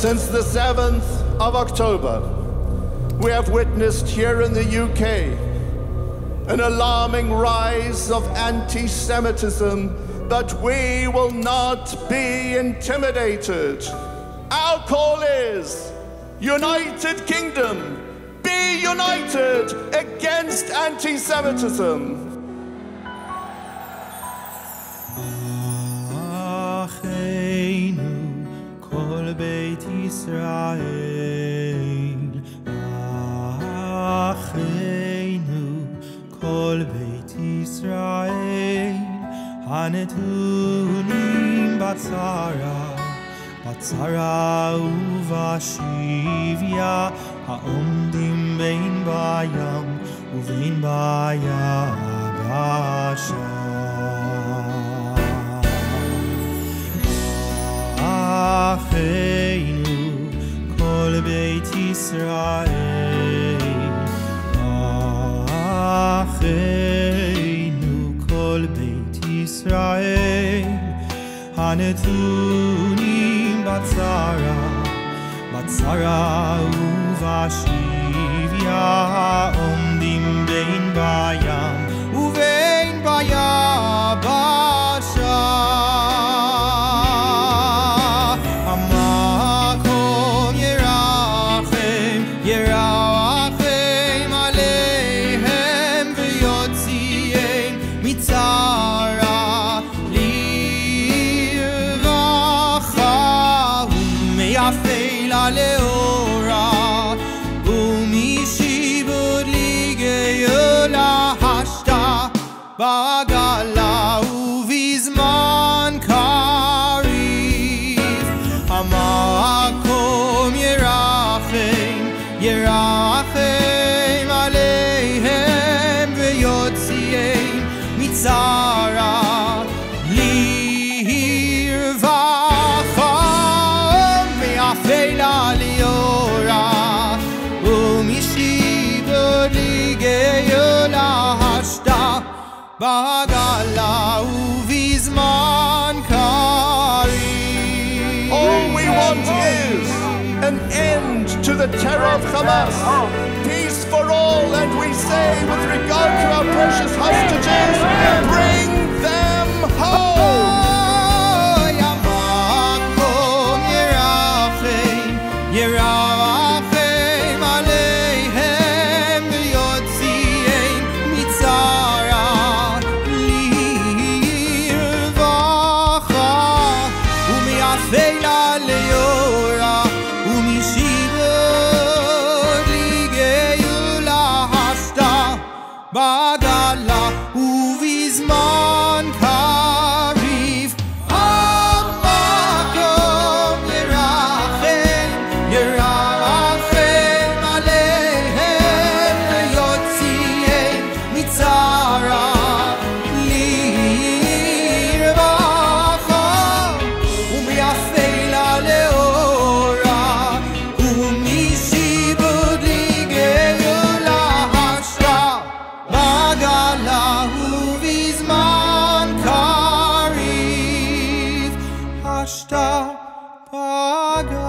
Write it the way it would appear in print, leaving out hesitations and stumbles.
Since the 7th of October, we have witnessed here in the UK an alarming rise of anti-Semitism, but we will not be intimidated. Our call is, United Kingdom, be united against anti-Semitism. Acheinu, kol Beit Yisrael. Acheinu, kol Beit Yisrael. Hanetunim batzara, batzara uvashivya, haomdim bein bayam uvein bayabasha. Acheinu, kol Beit Yisrael. Acheinu, kol Beit Yisrael. Hanetunim batzara, batzara uvashivya, omdim bein bayam uvein bayabasha. Leora, umishibud ligeyola hashta, bagala uvizman karif, hamakom yerachem aleihem v'yotziim mitzara. Bagala uvizman kari. All we want is an end to the terror of Hamas, peace for all, and we say, with regard to our precious hostages, bring them home. Bagala uvizman kariv, amakom yerachem aleihem v'yotziim mitzara lirvacha, u'miafeila leora, u'mishibud ligeyola hashta. Bagala uvizman kariv hashta bagala.